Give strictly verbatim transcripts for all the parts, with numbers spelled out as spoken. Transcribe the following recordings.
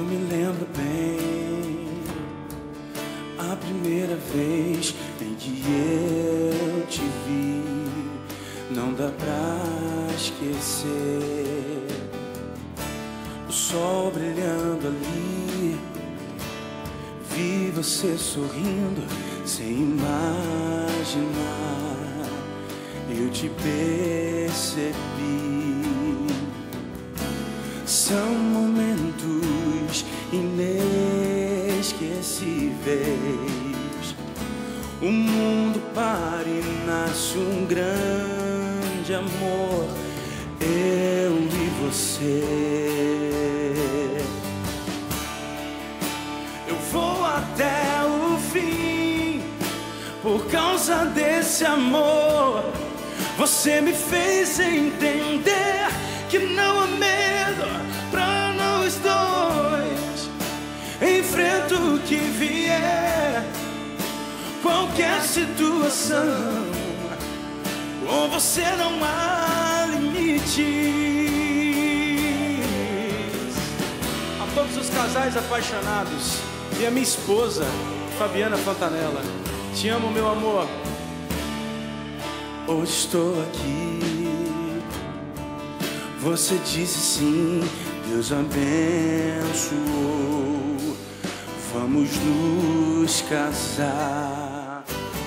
Eu me lembro bem a primeira vez em que eu te vi. Não dá pra esquecer o sol brilhando ali. Vi você sorrindo sem imaginar. Eu te percebi. São momentos inesquecíveis. O mundo para e nasce um grande amor. Eu e você. Eu vou até o fim por causa desse amor. Você me fez entender que não há medo pra nós dois. Enfrento o que vier, qualquer situação. Com você não há limites. A todos os casais apaixonados e a minha esposa, Fabiana Fontanella, te amo, meu amor. Hoje estou aqui. Você disse sim, Deus abençoou. Vamos nos casar.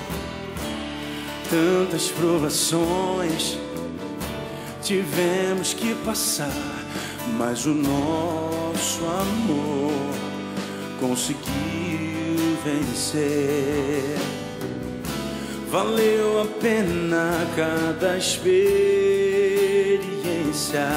Tantas provações tivemos que passar, mas o nosso amor conseguiu vencer. Valeu a pena cada experiência.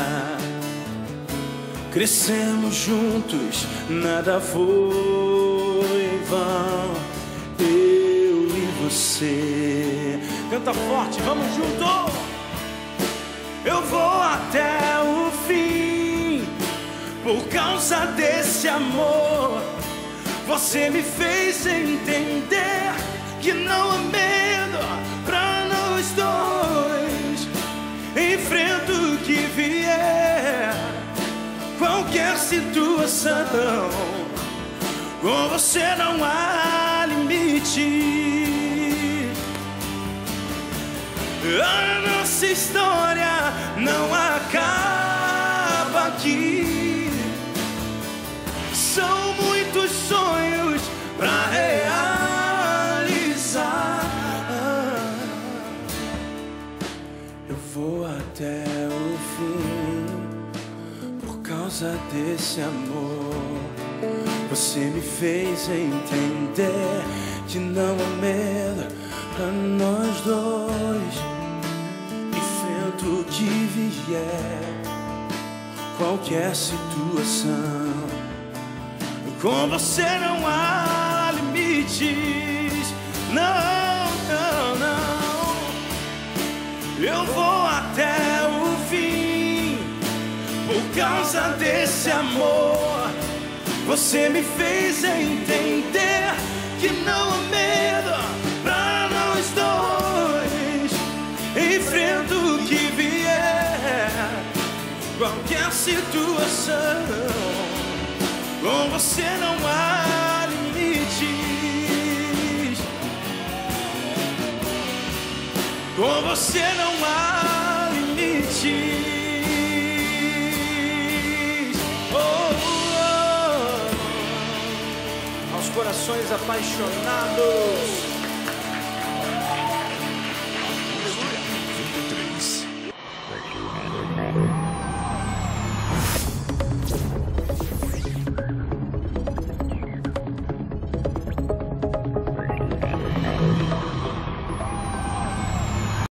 Crescemos juntos, nada foi em vão. Eu e você. Canta forte, vamos junto! Eu vou até o fim por causa desse amor. Você me fez entender que não há medo pra nós dois. Enfrento o que vier, qualquer situação. Com você não há limite. A nossa história não acaba aqui. São muitos sonhos pra realizar. Eu vou até o fim por causa desse amor. Você me fez entender que não há medo pra nós dois. Enfrento o que vier, qualquer situação. Com você não há limites. Não, não, não. Eu vou até o fim por causa desse amor. Você me fez entender que não há medo pra nós dois. Enfrento o que vier, qualquer situação. Com você não há limites. Com você não há limites. Corações apaixonados.